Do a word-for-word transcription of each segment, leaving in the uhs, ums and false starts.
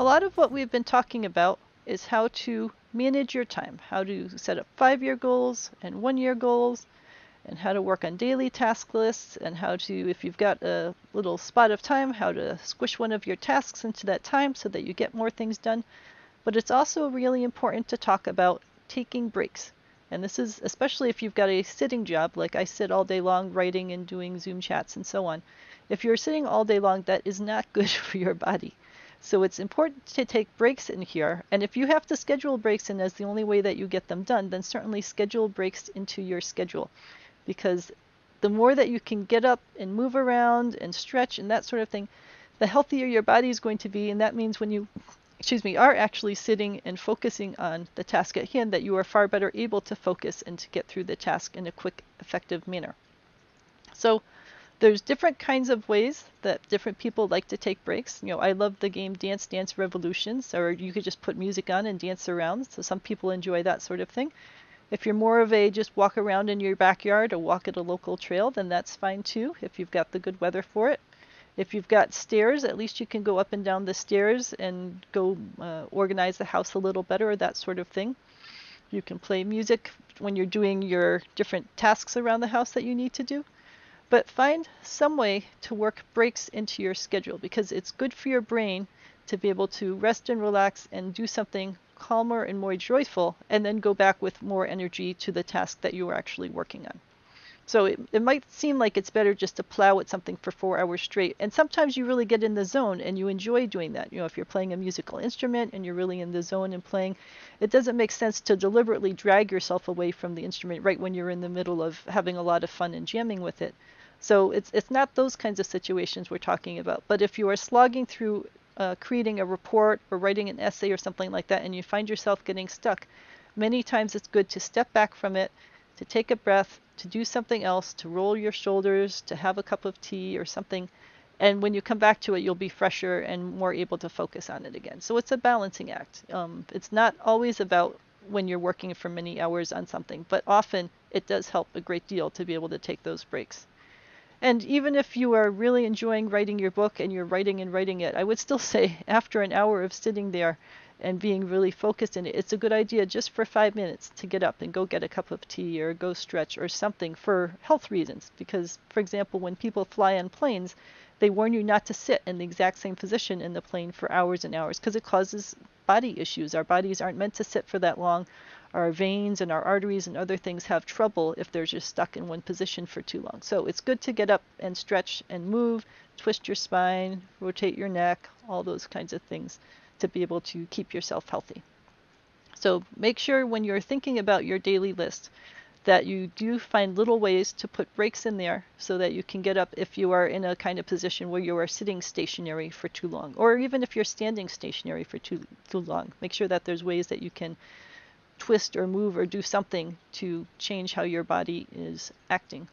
a lot of what we've been talking about is how to manage your time, how to set up five-year goals and one-year goals, and how to work on daily task lists, and how to, if you've got a little spot of time, how to squish one of your tasks into that time so that you get more things done. But it's also really important to talk about taking breaks. And this is especially if you've got a sitting job, like I sit all day long writing and doing Zoom chats and so on. If you're sitting all day long, that is not good for your body. So it's important to take breaks in here. And if you have to schedule breaks in as the only way that you get them done, then certainly schedule breaks into your schedule. Because the more that you can get up and move around and stretch and that sort of thing, the healthier your body is going to be. And that means when you excuse me, are actually sitting and focusing on the task at hand, that you are far better able to focus and to get through the task in a quick, effective manner. So there's different kinds of ways that different people like to take breaks. You know, I love the game Dance Dance Revolutions, or you could just put music on and dance around. So some people enjoy that sort of thing. If you're more of a just walk around in your backyard or walk at a local trail, then that's fine too, if you've got the good weather for it. If you've got stairs, at least you can go up and down the stairs and go uh, organize the house a little better, or that sort of thing. You can play music when you're doing your different tasks around the house that you need to do. But find some way to work breaks into your schedule, because it's good for your brain to be able to rest and relax and do something calmer and more joyful, and then go back with more energy to the task that you are actually working on. So it, it might seem like it's better just to plow at something for four hours straight. And sometimes you really get in the zone and you enjoy doing that. You know, if you're playing a musical instrument and you're really in the zone and playing, it doesn't make sense to deliberately drag yourself away from the instrument right when you're in the middle of having a lot of fun and jamming with it. So it's, it's not those kinds of situations we're talking about. But if you are slogging through uh, creating a report or writing an essay or something like that, and you find yourself getting stuck, many times it's good to step back from it, to take a breath, to do something else, to roll your shoulders, to have a cup of tea or something. And when you come back to it, you'll be fresher and more able to focus on it again. So it's a balancing act. Um, it's not always about when you're working for many hours on something, but often it does help a great deal to be able to take those breaks. And even if you are really enjoying writing your book and you're writing and writing it, I would still say after an hour of sitting there and being really focused in it, it's a good idea just for five minutes to get up and go get a cup of tea or go stretch or something for health reasons. Because, for example, when people fly on planes, they warn you not to sit in the exact same position in the plane for hours and hours because it causes body issues. Our bodies aren't meant to sit for that long. Our veins and our arteries and other things have trouble if they're just stuck in one position for too long. So it's good to get up and stretch and move, twist your spine, rotate your neck, all those kinds of things to be able to keep yourself healthy. So make sure when you're thinking about your daily list that you do find little ways to put breaks in there so that you can get up if you are in a kind of position where you are sitting stationary for too long, or even if you're standing stationary for too too long. Make sure that there's ways that you can twist or move or do something to change how your body is acting.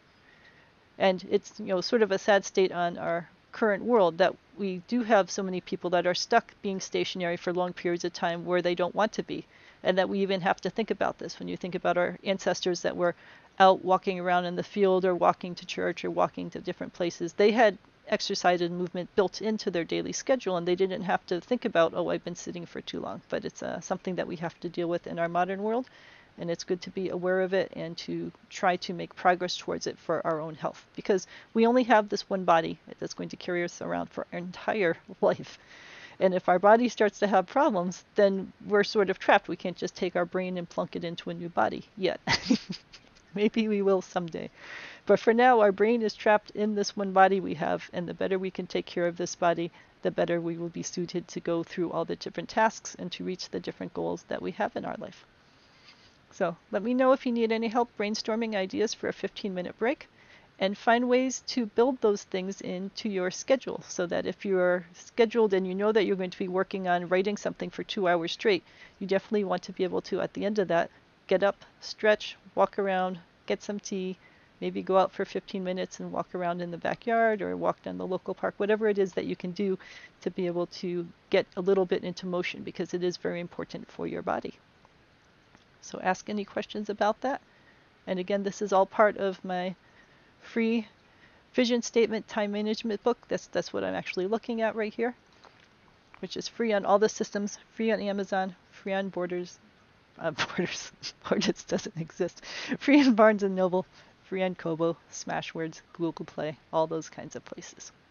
And it's, you know, sort of a sad state on our current world that we do have so many people that are stuck being stationary for long periods of time where they don't want to be, and that we even have to think about this when you think about our ancestors that were out walking around in the field or walking to church or walking to different places. They had exercise and movement built into their daily schedule, and they didn't have to think about, oh, I've been sitting for too long. But it's uh, something that we have to deal with in our modern world, and it's good to be aware of it and to try to make progress towards it for our own health, because we only have this one body that's going to carry us around for our entire life. And if our body starts to have problems, then we're sort of trapped. We can't just take our brain and plunk it into a new body yet. Maybe we will someday. But for now, our brain is trapped in this one body we have, and the better we can take care of this body, the better we will be suited to go through all the different tasks and to reach the different goals that we have in our life. So let me know if you need any help brainstorming ideas for a fifteen minute break, and find ways to build those things into your schedule so that if you're scheduled and you know that you're going to be working on writing something for two hours straight, you definitely want to be able to, at the end of that, get up, stretch, walk around, get some tea, maybe go out for fifteen minutes and walk around in the backyard or walk down the local park, whatever it is that you can do to be able to get a little bit into motion, because it is very important for your body. So ask any questions about that. And again, this is all part of my free vision statement time management book. That's, that's what I'm actually looking at right here. which is free on all the systems, free on Amazon, free on Borders. Uh, Borders. Borders doesn't exist. Free on Barnes and Noble, free on Kobo, Smashwords, Google Play, all those kinds of places.